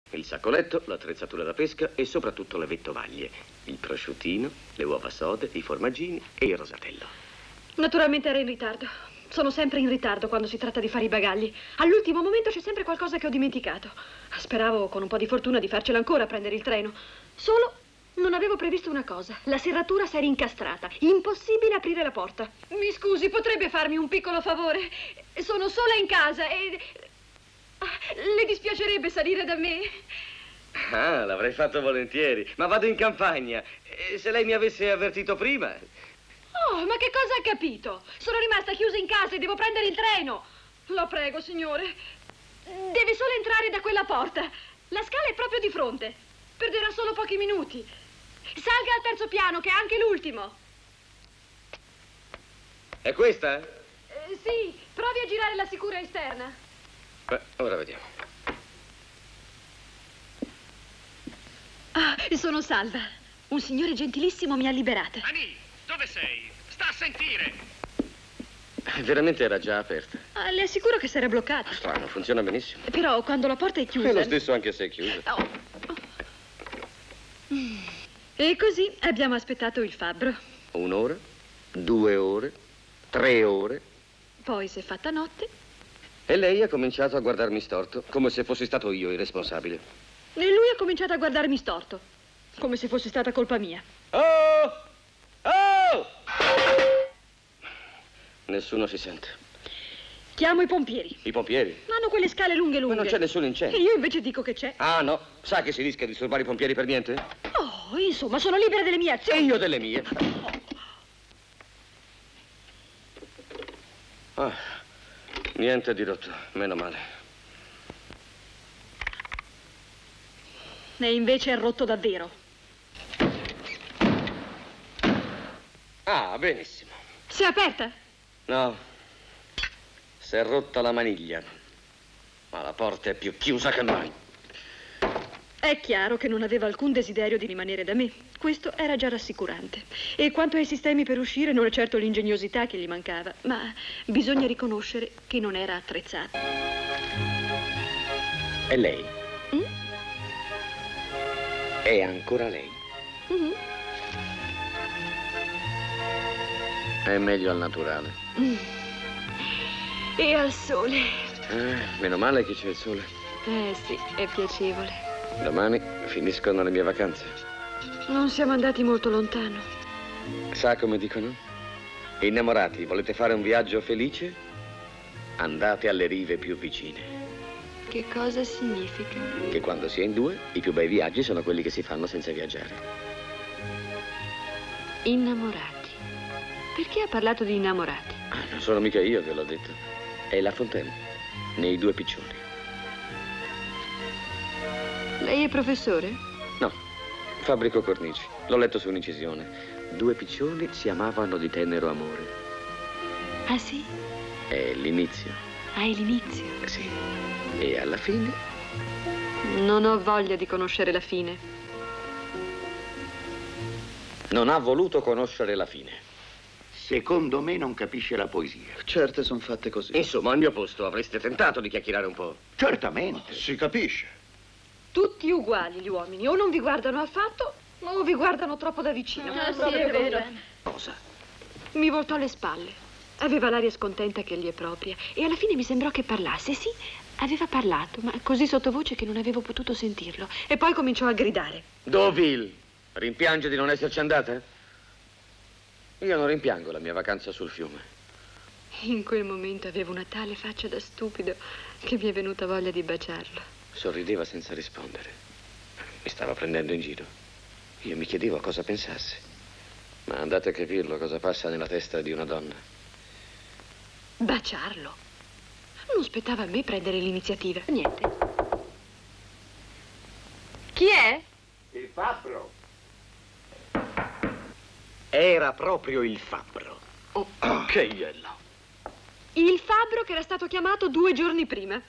Il sacco letto, l'attrezzatura da pesca e soprattutto le vettovaglie. Il prosciuttino, le uova sode, i formaggini e il rosatello. Naturalmente era in ritardo. Sono sempre in ritardo quando si tratta di fare i bagagli. All'ultimo momento c'è sempre qualcosa che ho dimenticato. Speravo con un po' di fortuna di farcela ancora a prendere il treno. Solo non avevo previsto una cosa. La serratura si era incastrata. Impossibile aprire la porta. Mi scusi, potrebbe farmi un piccolo favore? Sono sola in casa e... le dispiacerebbe salire da me? Ah, l'avrei fatto volentieri. Ma vado in campagna. Se lei mi avesse avvertito prima... Oh, ma che cosa ha capito? Sono rimasta chiusa in casa e devo prendere il treno. La prego, signore. Deve solo entrare da quella porta. La scala è proprio di fronte. Perderà solo pochi minuti. Salga al terzo piano, che è anche l'ultimo. È questa? Sì, provi a girare la sicura esterna. Beh, ora vediamo. Ah, sono salva. Un signore gentilissimo mi ha liberata. Annie, dove sei? Sta a sentire. Veramente era già aperta. Ah, le assicuro che si era bloccata. Strano, funziona benissimo. Però quando la porta è chiusa... È lo stesso anche se è chiusa. Oh. E così abbiamo aspettato il fabbro. 1 ora, 2 ore, 3 ore. Poi si è fatta notte. E lei ha cominciato a guardarmi storto, come se fossi stato io il responsabile. E lui ha cominciato a guardarmi storto, come se fosse stata colpa mia. Oh! Oh! Nessuno si sente. Chiamo i pompieri. I pompieri? Hanno quelle scale lunghe. Ma non c'è nessun incendio. E io invece dico che c'è. Ah, no. Sa che si rischia di disturbare i pompieri per niente? Oh, insomma, sono libera delle mie E azioni. io delle mie. Ah, niente di rotto, meno male. E invece è rotto davvero. Ah, benissimo. Si è aperta? No. Si è rotta la maniglia. Ma la porta è più chiusa che mai. È chiaro che non aveva alcun desiderio di rimanere da me. Questo era già rassicurante. E quanto ai sistemi per uscire, non è certo l'ingegnosità che gli mancava, ma bisogna riconoscere che non era attrezzata. E lei? Mm? È ancora lei? Mm-hmm. È meglio al naturale. E al sole. Meno male che c'è il sole. Sì, è piacevole. Domani finiscono le mie vacanze. Non siamo andati molto lontano. Sa come dicono? Innamorati, volete fare un viaggio felice? Andate alle rive più vicine. Che cosa significa? Che quando si è in due, i più bei viaggi sono quelli che si fanno senza viaggiare. Innamorati. Perché ha parlato di innamorati? Ah, non sono mica io che l'ho detto. È La Fontaine, nei Due Piccioni. Lei è professore? No, fabbrico cornici. L'ho letto su un'incisione. 2 piccioni si amavano di tenero amore. Ah, sì? È l'inizio. Ah, è l'inizio? Sì. E alla fine? Non ho voglia di conoscere la fine. Non ha voluto conoscere la fine. Secondo me non capisce la poesia. Certe sono fatte così. Insomma, al mio posto avreste tentato di chiacchierare un po'. Certamente. Si capisce. Tutti uguali gli uomini. O non vi guardano affatto, o vi guardano troppo da vicino. Ah, sì, è vero. Cosa? Mi voltò alle spalle. Aveva l'aria scontenta che gli è propria. E alla fine mi sembrò che parlasse. Sì, aveva parlato, ma così sottovoce che non avevo potuto sentirlo. E poi cominciò a gridare. Deauville, rimpiange di non esserci andata? Io non rimpiango la mia vacanza sul fiume. In quel momento avevo una tale faccia da stupido che mi è venuta voglia di baciarlo. Sorrideva senza rispondere. Mi stava prendendo in giro. Io mi chiedevo cosa pensasse. Ma andate a capirlo cosa passa nella testa di una donna. Baciarlo? Non spettava a me prendere l'iniziativa. Niente. Chi è? Il fabbro. Era proprio il fabbro. Oh, che iello. Il fabbro che era stato chiamato 2 giorni prima.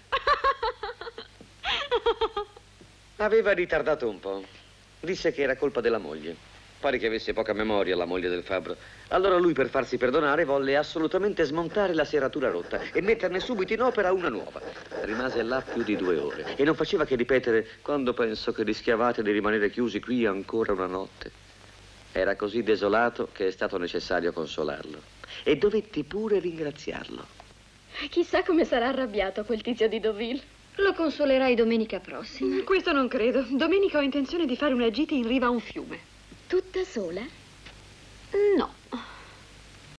Aveva ritardato un po'. Disse che era colpa della moglie. Pare che avesse poca memoria la moglie del fabbro. Allora lui, per farsi perdonare, volle assolutamente smontare la serratura rotta e metterne subito in opera una nuova. Rimase là più di 2 ore e non faceva che ripetere: quando penso che rischiavate di rimanere chiusi qui ancora una notte. Era così desolato che è stato necessario consolarlo. E dovetti pure ringraziarlo. Chissà come sarà arrabbiato quel tizio di Deauville. Lo consolerai domenica prossima. Questo non credo. Domenica ho intenzione di fare una gita in riva a un fiume. Tutta sola? No.